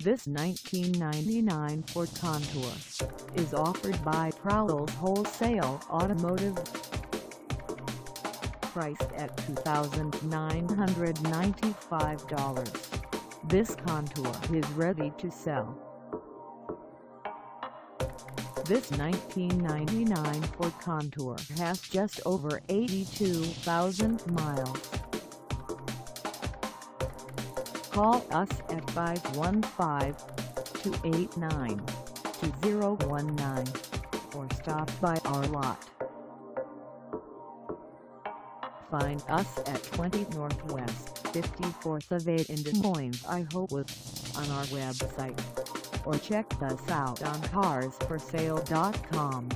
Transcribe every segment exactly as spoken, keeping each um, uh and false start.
This nineteen ninety-nine Ford Contour is offered by Prowell Wholesale Automotive. Priced at two thousand nine hundred ninety-five dollars, this Contour is ready to sell. This nineteen ninety-nine Ford Contour has just over eighty-two thousand miles. Call us at five one five, two eight nine, two zero one nine or stop by our lot. Find us at twenty Northwest fifty-fourth Ave in Des Moines, Iowa on our website, or check us out on cars for sale dot com.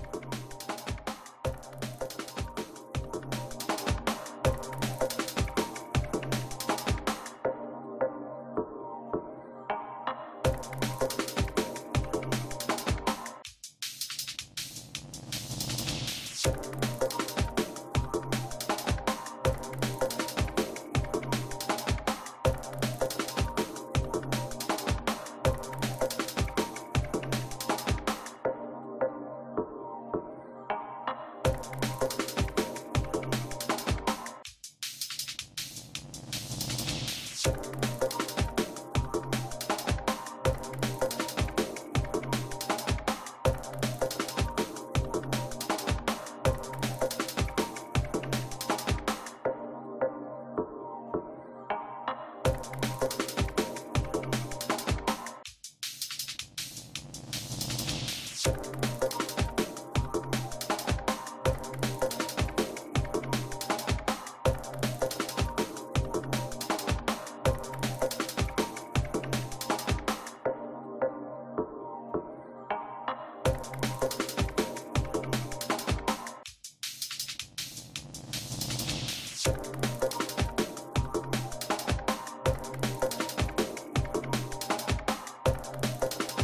You